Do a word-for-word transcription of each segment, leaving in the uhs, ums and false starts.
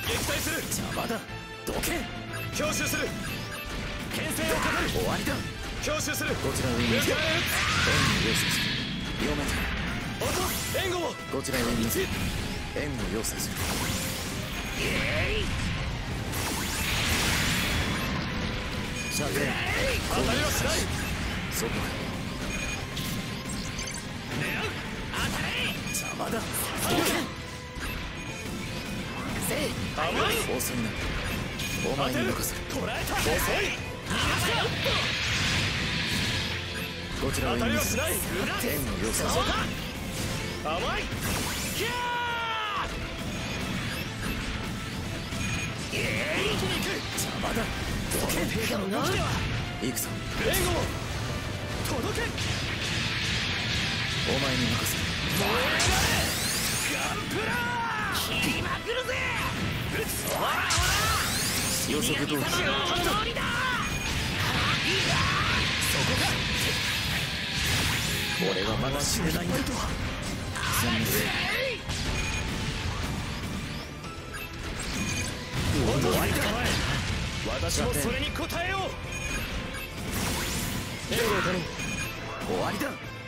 撃退する。 邪魔だ。どけ。 強襲する。牽制をかかる。 終わりだ。 強襲する。 こちら上に迎え撃つ。 援護要請する。読めた。 落とす。援護を。 こちら上に援護要請する。射程当たりはしない。 そこか。 狙う。当たれ。 邪魔だ。 せい。甘い。 遅いな。お前に任せる。 捕らえた。遅い。 こちら当たりはしない。 援護要請する。 甘い。キャー。一気に行く。 邪魔だ。 どけ。程度の動きでは行くぞ。 援護を届け。 お前に任せる。 燃えられ。ガンプラー。切りまくるぜ。撃つ。ほらほら。 予測通り。 そこか。 俺はまだ死ねないんだと。残念。 終わりか。私もそれに応えよう。援護を頼む。 終わりだ。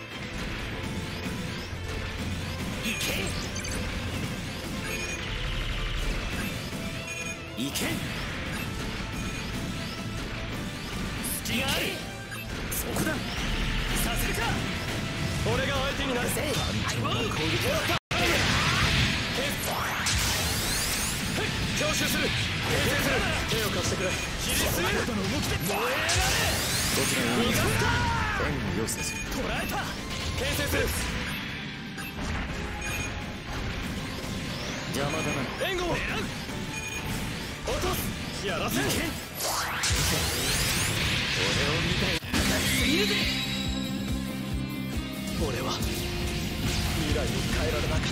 行け。 行け。 隙がある。 そこだ。 させるか。俺が相手になる。 単調な攻撃だ。 強襲する。牽制する。手を貸してくれ。切りすぎる。動きで燃えられ。 どちらが逃がした。 援護要請する。 捕らえた。牽制する。 邪魔だな。 援護を狙う。落とす。やらせん。俺を見たい。すぎるぜ。俺は未来を変えられなかった。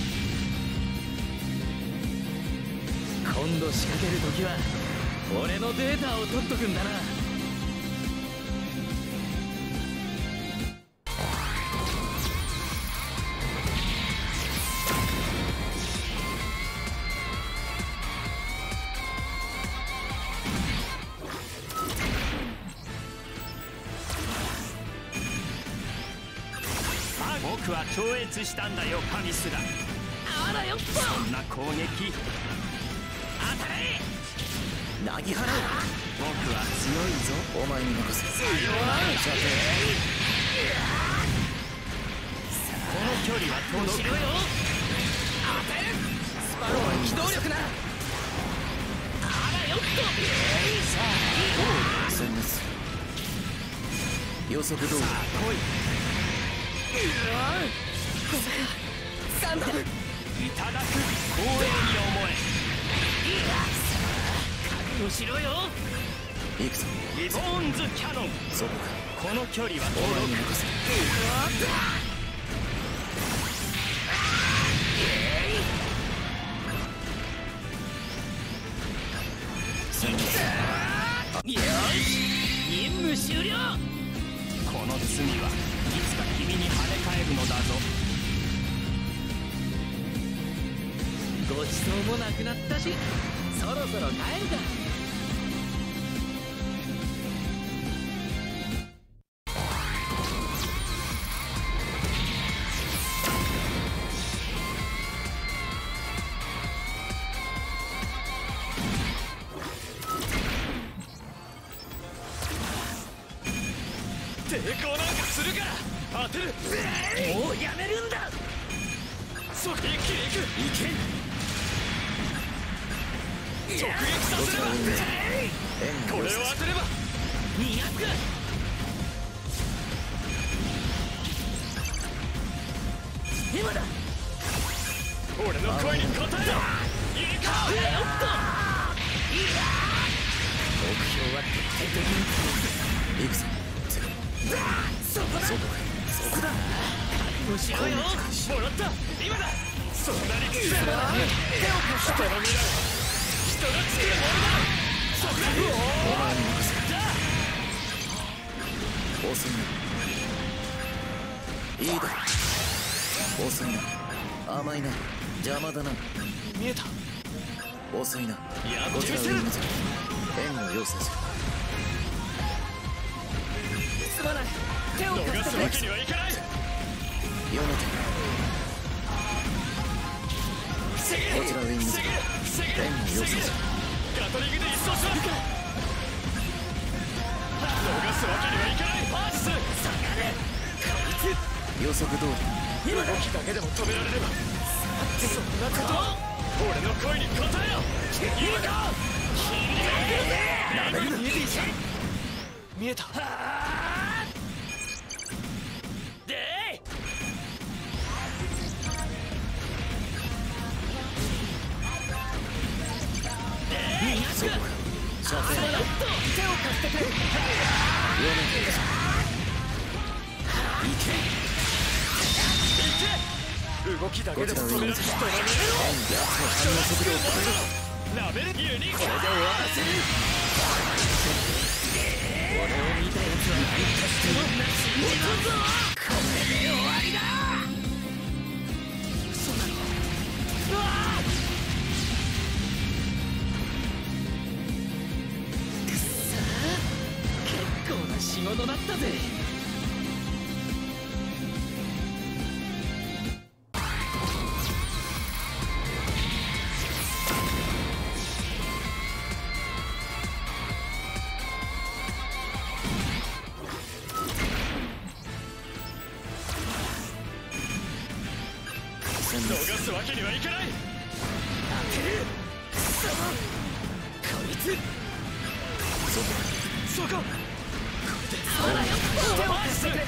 今度仕掛けるときは俺のデータを取っとくんだな。僕は超越したんだよ、パミスだ。あらよっと。そんな攻撃当たれ。 なぎ払う。 僕は強いぞ。 お前に任せる。 強い。 射程この距離は届くよ。当てる。スパローの機動力な。あらよっと。さあ殲滅する。予測通り。 さあ来い。うわっごめんガンダム。いただく。光栄に思え。覚悟しろよ。 行くぞ。 リボーンズキャノン。 そこか。 この距離はお前届く。 に任せる。殲滅する。 よし任務終了。この罪はいつか君に跳ね返るのだぞ。ごちそうもなくなったしそろそろ帰るか。抵抗なんかするから当てる。もうやめるんだ。そ一気に行く。行け。直撃させれば。これを当てれば逃がすか。今だ。俺の声に応えろ。いいか。よっと。目標は徹底的に。 行くぞ。 そこだ。 そこか。そこだ。 覚悟しろよ。もらった。今だ。そんなに強いな。手を貸して。人の未来人が作るものだ。そこだ。 お前に任せる。 じゃあ遅いな。いいだ。遅いな。甘いな。邪魔だな。 見えた。 遅いな。 やこちらをってみせる。 援護要請する。 すまない。手を貸してくれ。 逃すわけにはいかない。 読めて防げ。 こちらを援護防げる防げる援護要請する。 ガトリングで一掃します。逃すわけにはいかない。パーチする。 予測通り。 動きだけでも止められれば。そんなこと俺の声に応えよ。今か。 なめるな。見えた。でい。逃がすか。 射程手を貸してくれ。 読めて動きだけでも止められる。人の反応速度を超ラベルユニーク。 これで終わらせる。俺を見たやつは何としても死んじまうぞ。これで終わりだ。嘘だろ。うわあ。くっさー、結構な仕事だったぜ。 逃すわけにはいかない。 当てる。くそこいつ。 そこそこ。 ほらよ。手を貸してくれ。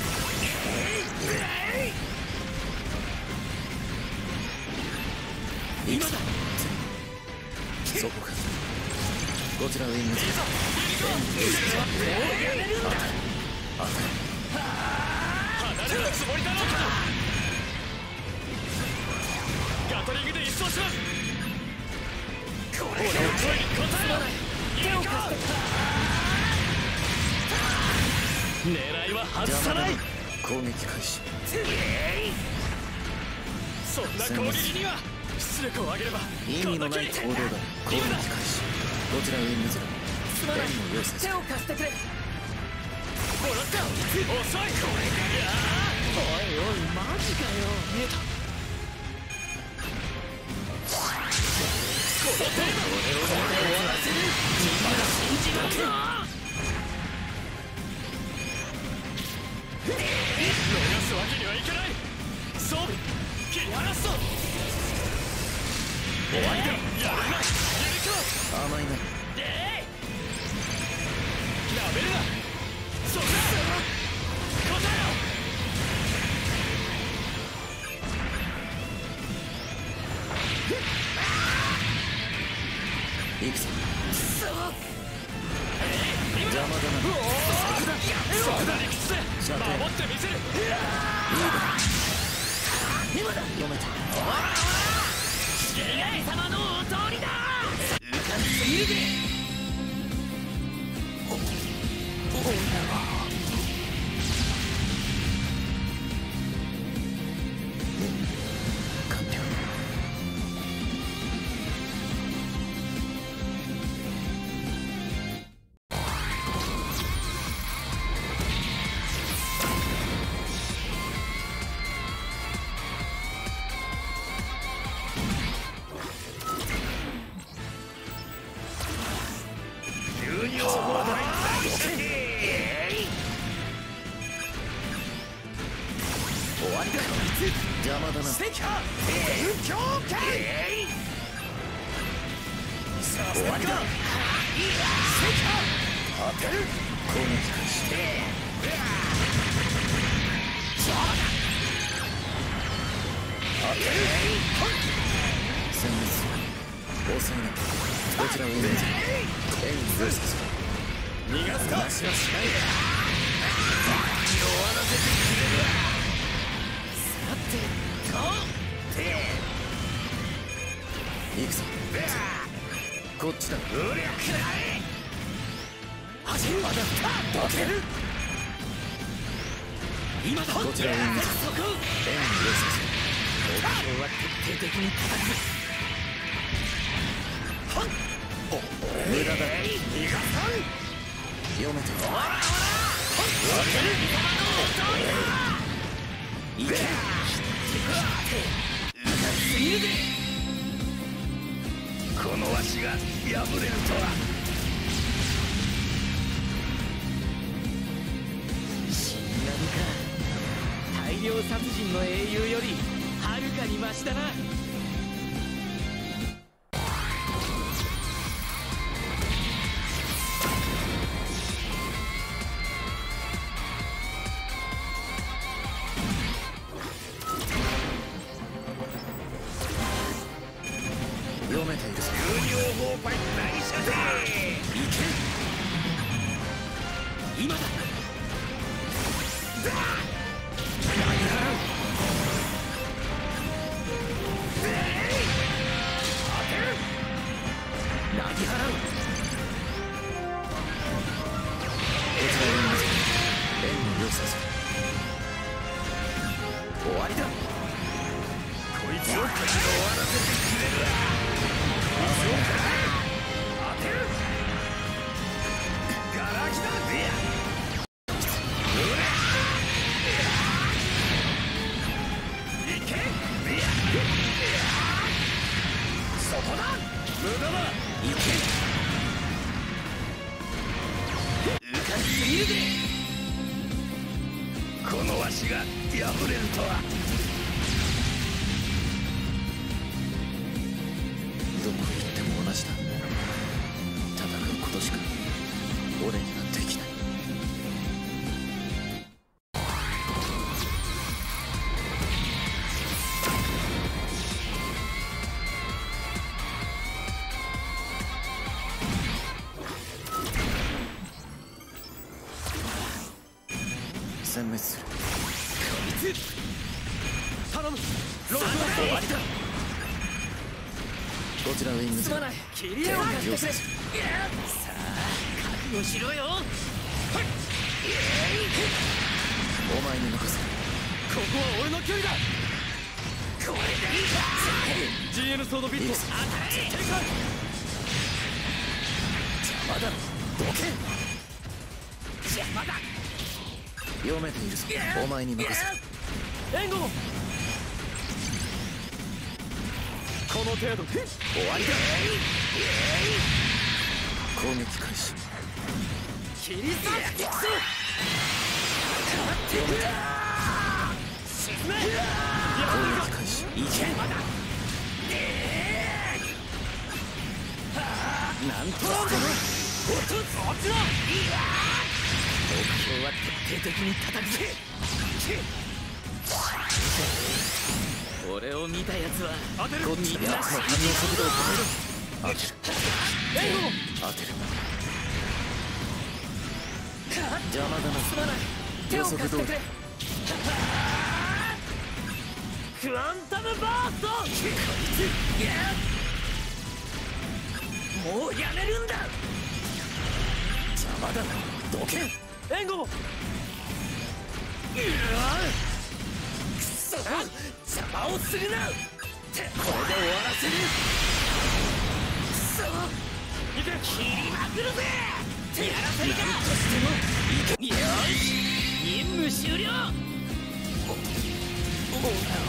今だ。 そこか。こちらを援護する。 離れるつもりだろうか。ガトリングで一掃します。俺の声に応えろ。 手を貸して狙いは外さない。 攻撃開始。 そんな攻撃には出力を上げれば意味のない行動だ。攻撃開始。こちらを援護する。 すまない。 援護要請する。 手を貸してくれ。 もらった遅い。これがおいおい、マジかよ。 見えた。この程度俺を終わらせる。みんなが死んじまうぞ。 逃すわけにはいかない。装備切り離すぞ。終わりだ。やるな。やるか。 甘いな。 でなめるな。そこだ。答えろ。 行くぞ。 邪魔だな。そこだ。理屈で射程守ってみせる。 今だ。 読めた。 ゲイ様のお通りだ。浮かんでいるぜ。 完了。 終わりだ。 邪魔だな。 赤波勉強会。終わりだ。当てる。 攻撃開始。 当てる。 殲滅する。遅いな。こちらを援護する。援護要請する。 逃がすか。 話はしない。 終わらせてくれる。さてと行くぞ。こっちだ。 うりゃくらい。走る。まだ当てる。今だ。 こちらを援護する。 そこ。 援護要請する。 目標は徹底的に叩く。 だ読めている。いけ。 このわしが敗れるとは。 死神か。大量殺人の英雄よりはるかにマシだな。 読めているぞ。 有料砲パイ何射程。 いけ。 今だ。投げ払う。 こちらを見ます。円の要素する。終わりだ。 こいつを終わらせてくれるわ。当てる。ガラキだ。いけ。そこだ。無駄だ。 いけ。うかすぎるぜ。 このわしが敗れるとは。 どこ行っても同じだ。戦うことしか俺にはできない。殲滅する。 こいつ頼む。ロードは終わりだ。 こちらウィングゼロ。 すまない。切り絵を貸してくれ。さあ覚悟しろよ。 お前に任せる。 ここは俺の距離だ。これでいいか。 ジーエヌ ソードビット当たれ。正解。邪魔だ。どけ。邪魔だ。 読めているぞ。お前に任せる。 援護。この程度で終わりだ。 攻撃開始。 切り裂く。 読めた。 沈め。 攻撃開始。 いけ。まだ。なんとしても落とす。こっちだ。目標は徹底的に叩くぜ。俺を見たやつはこっちで圧の反応速度を変える。当てる。 援護。 当てる。邪魔だな。 すまない。手を貸してくれ。クアンタムバースト。こいつもうやめるんだ。邪魔だな。どけ。援護。うわくそ、邪魔をするな。これで終わらせる。くそ、いけ。切りまくるぜ。やらせるか。なんとしてもいけ。よし、任務終了。おお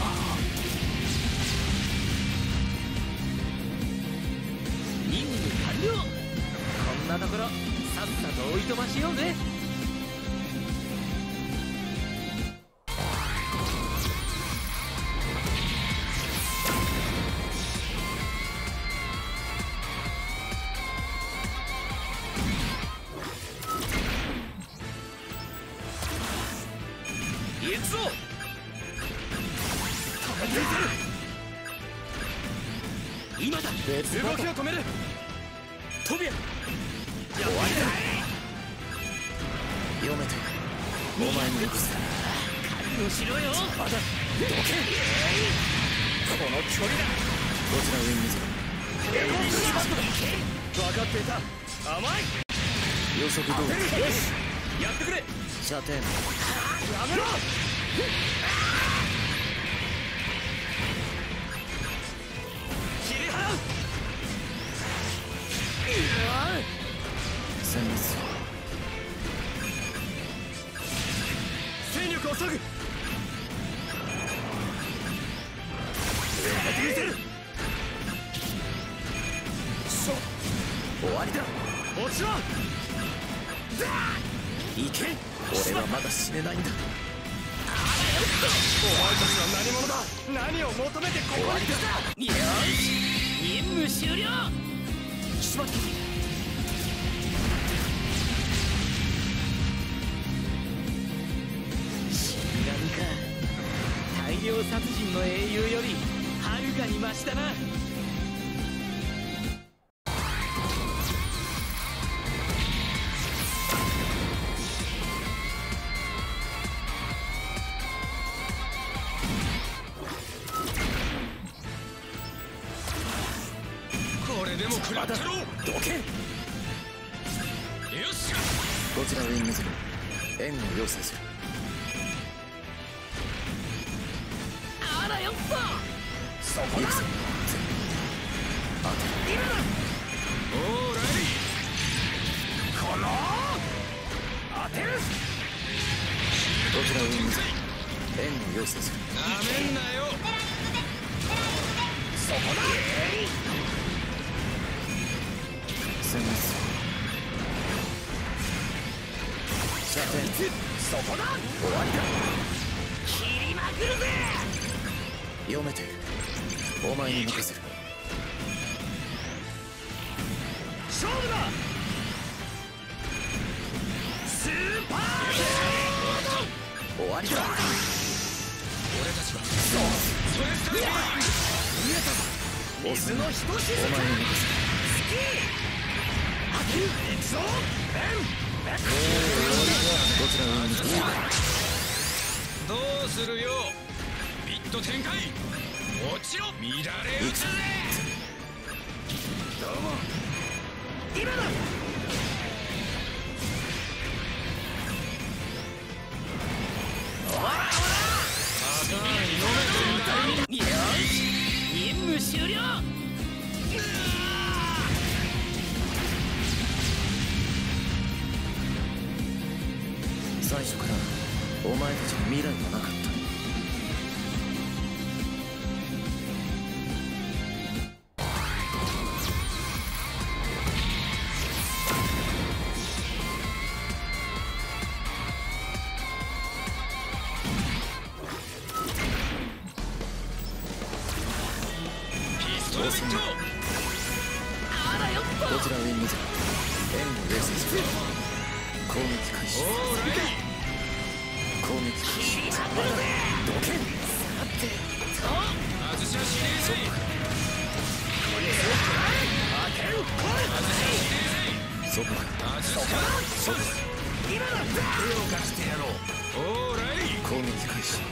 任務完了。こんなところさっさとおいとましようぜ。行くぞ。止めていける。今だ。動きを止める。トビア。終わりだ。 読めている。お前に任せる。 覚悟しろよ。 まだ。どけ。 この距離だ。 こちらウィングゼロ。 エゴンシバットだ。分かっていた。甘い。 予測通り。 よし、やってくれ。 射程。 やめろ。切り払う。うわっ。 殲滅する。 戦力を削ぐ。 見せる。終わりだ。 落ちろ。 行け。俺はまだ死ねないんだ。 お前たちは何者だ。何を求めてここに来た。 よし、任務終了。しまった。死神か。大量殺人の英雄よりはるかにマシだな。 これでも食らったろ。 どけ。 よし。 どちらを援護する。援護を要請する。 あらよっと。そこだ。 行くぞ。当てる。 今だ。 オーライ。 この当てる。 どちらを援護する。援護を要請する。 なめんなよ。 そこだ。 殲滅する。射程。 そこだ。終わりだ。切りまくるぜ。 読めている。お前に任せる。 勝負だ。スーパー終わりだ。 俺たちはそうそれさえ見えたぞ。水のひとしずお前に任せる。 スキー行くぞ。 どちらを援護する。 どうするよ。ビット展開。落ちろ。乱れ打つぜ。 どうも今だ。おらおらパターン読めてんだよ。 よし任務終了。 最初からお前たちに未来はなかった。 ピストルビット。 あらよっと。 どちらを援護する。援護を要請する。攻撃開始。 オーライ。 攻撃開始。 切りまくるぜ。どけ。さてと外しはしねえぜ。 当てる。これそこか。 外すか。 そこか。 今だ。手を貸してやろう。 オーライ。 攻撃開始。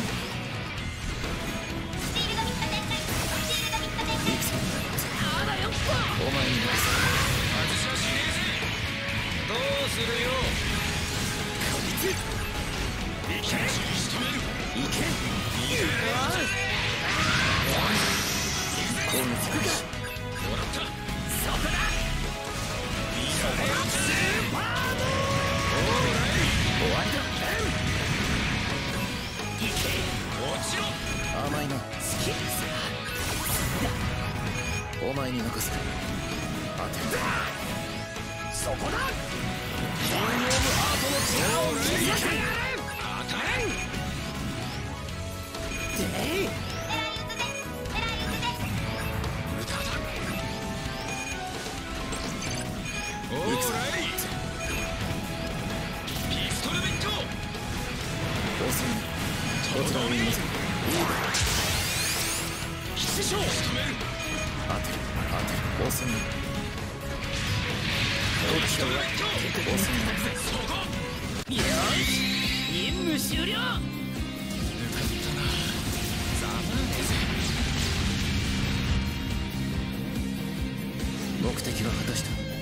行くぞ。 あらよっと。 お前に任せる。 外しはしねえぜ。どうするよ。 こいついけ。 仕留める。 いけ。 攻撃開始。 もらった。 そこだ。そこだ。スーパーノオーライ。 終わりだ。いけ。 落ちろ。 甘いな。 スキップお前に任せる。当てる。 そこだ。キングオブハートの力を見せてやれ。 当たれん。 でい無駄だ。オーライ。ピストルビット。 応戦。どちらを援護する。 必勝。仕留める。 当てる。当てる。応戦。 ピストルビット。 応戦。 そこ。 よし任務終了。 ぬかったな。ざまあねえぜ。 目的は果たした。